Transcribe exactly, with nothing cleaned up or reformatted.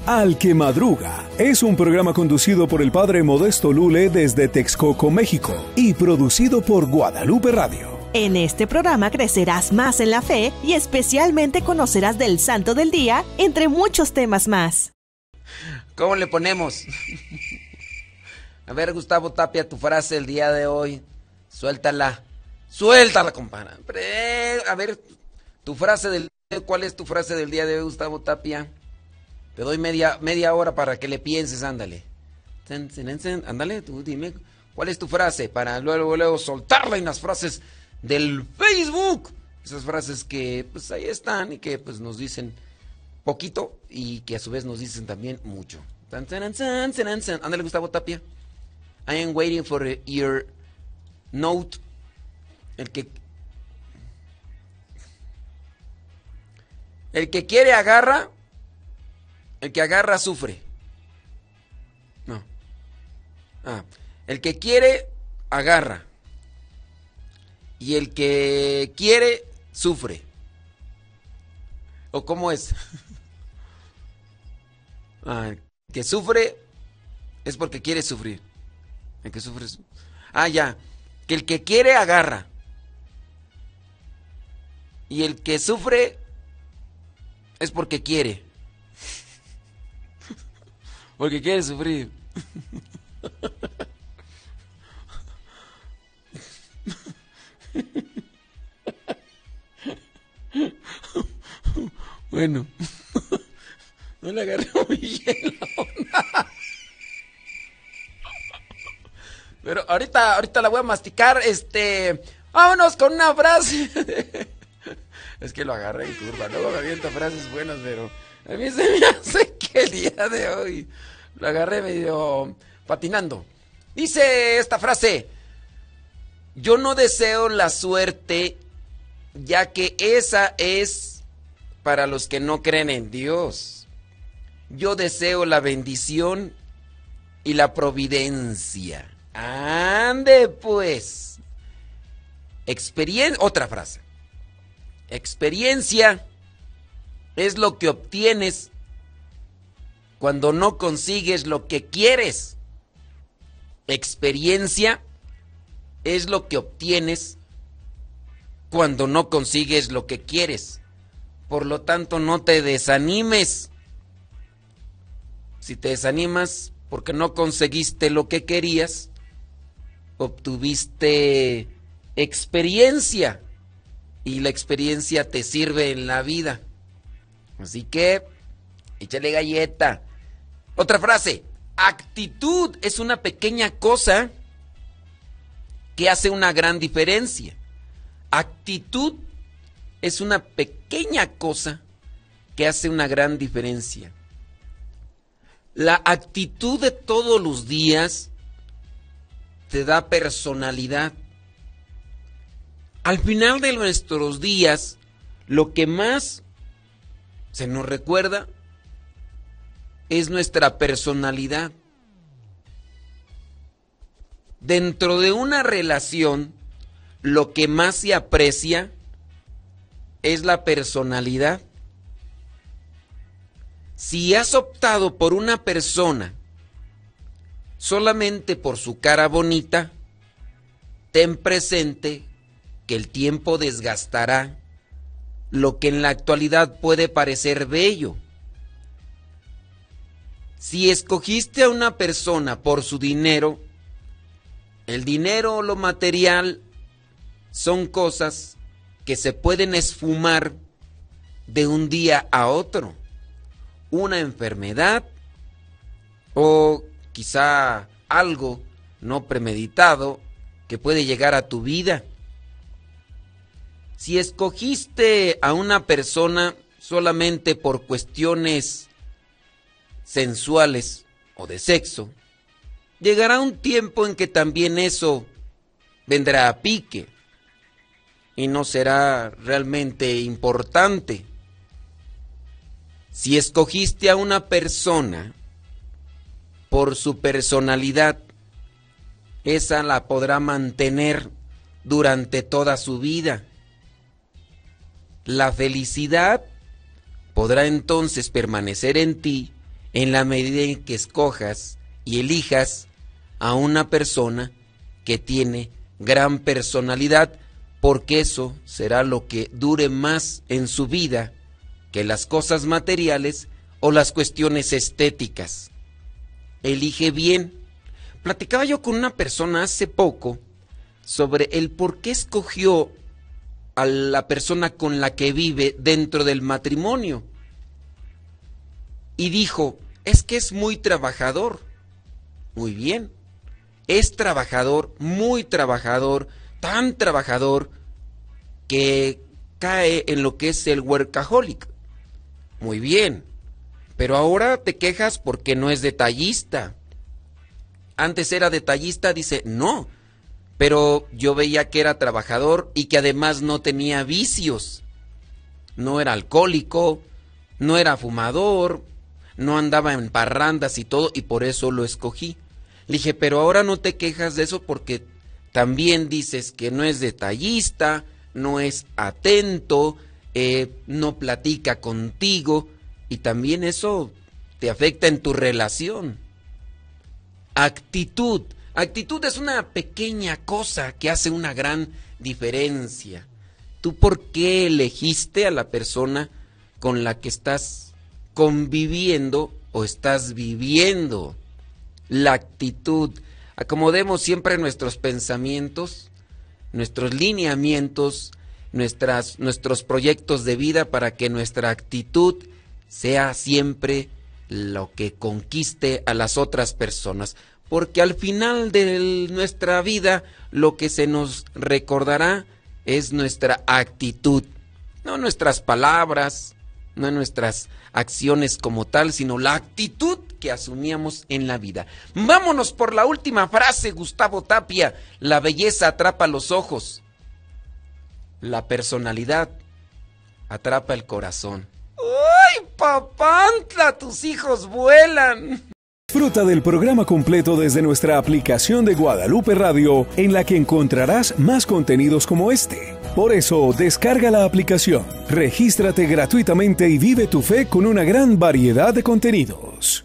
Al que Madruga es un programa conducido por el padre Modesto Lule desde Texcoco, México, y producido por Guadalupe Radio. En este programa crecerás más en la fe y especialmente conocerás del Santo del Día, entre muchos temas más. ¿Cómo le ponemos? A ver, Gustavo Tapia, tu frase del día de hoy. Suéltala. Suéltala, compadre. A ver, tu frase del ¿cuál es tu frase del día de hoy, Gustavo Tapia? Te doy media, media hora para que le pienses, ándale. Ándale, tú dime, ¿cuál es tu frase? Para luego, luego soltarla en las frases del Facebook. Esas frases que pues ahí están y que pues nos dicen poquito y que a su vez nos dicen también mucho. Ándale, Gustavo Tapia. I am waiting for your note. El que El que quiere agarra. El que agarra sufre. No. Ah, el que quiere agarra. Y el que quiere sufre. ¿O cómo es? Ah, el que sufre es porque quiere sufrir. El que sufre es... Ah, ya. Que el que quiere agarra. Y el que sufre es porque quiere. Porque quiere sufrir. Bueno. No le agarré muy bien la onda. Pero ahorita, ahorita la voy a masticar. Este. Vámonos con una frase. Es que lo agarré en curva. Luego me avienta frases buenas, pero a mí se me hace que el día de hoy lo agarré medio patinando. Dice esta frase: yo no deseo la suerte, ya que esa es para los que no creen en Dios. Yo deseo la bendición y la providencia. Ande pues. Experiencia, otra frase. Experiencia es lo que obtienes cuando no consigues lo que quieres. Experiencia es lo que obtienes cuando no consigues lo que quieres. Por lo tanto, no te desanimes. Si te desanimas porque no conseguiste lo que querías, obtuviste experiencia. Y la experiencia te sirve en la vida. Así que, échale galleta. Otra frase. Actitud es una pequeña cosa que hace una gran diferencia. Actitud es una pequeña cosa que hace una gran diferencia. La actitud de todos los días te da personalidad. Al final de nuestros días, lo que más se nos recuerda es nuestra personalidad. Dentro de una relación, lo que más se aprecia es la personalidad. Si has optado por una persona solamente por su cara bonita, ten presente que el tiempo desgastará lo que en la actualidad puede parecer bello. Si escogiste a una persona por su dinero, el dinero o lo material son cosas que se pueden esfumar de un día a otro. Una enfermedad o quizá algo no premeditado que puede llegar a tu vida. Si escogiste a una persona solamente por cuestiones sensuales o de sexo, llegará un tiempo en que también eso vendrá a pique y no será realmente importante. Si escogiste a una persona por su personalidad, esa la podrá mantener durante toda su vida. La felicidad podrá entonces permanecer en ti en la medida en que escojas y elijas a una persona que tiene gran personalidad, porque eso será lo que dure más en su vida que las cosas materiales o las cuestiones estéticas. Elige bien. Platicaba yo con una persona hace poco sobre el por qué escogió a la persona con la que vive dentro del matrimonio. Y dijo, es que es muy trabajador. Muy bien. Es trabajador, muy trabajador, tan trabajador que cae en lo que es el workaholic. Muy bien. Pero ahora te quejas porque no es detallista. Antes era detallista, dice, no. Pero yo veía que era trabajador y que además no tenía vicios. No era alcohólico, no era fumador, no andaba en parrandas y todo, y por eso lo escogí. Le dije, pero ahora no te quejas de eso porque también dices que no es detallista, no es atento, eh, no platica contigo, y también eso te afecta en tu relación. Actitud. Actitud es una pequeña cosa que hace una gran diferencia. ¿Tú por qué elegiste a la persona con la que estás conviviendo o estás viviendo? La actitud. Acomodemos siempre nuestros pensamientos, nuestros lineamientos, nuestras, nuestros proyectos de vida para que nuestra actitud sea siempre lo que conquiste a las otras personas. Porque al final de nuestra vida lo que se nos recordará es nuestra actitud, no nuestras palabras, no nuestras acciones como tal, sino la actitud que asumíamos en la vida. Vámonos por la última frase, Gustavo Tapia. La belleza atrapa los ojos, la personalidad atrapa el corazón. ¡Ay, papantla! Tus hijos vuelan. Disfruta del programa completo desde nuestra aplicación de Guadalupe Radio, en la que encontrarás más contenidos como este. Por eso, descarga la aplicación, regístrate gratuitamente y vive tu fe con una gran variedad de contenidos.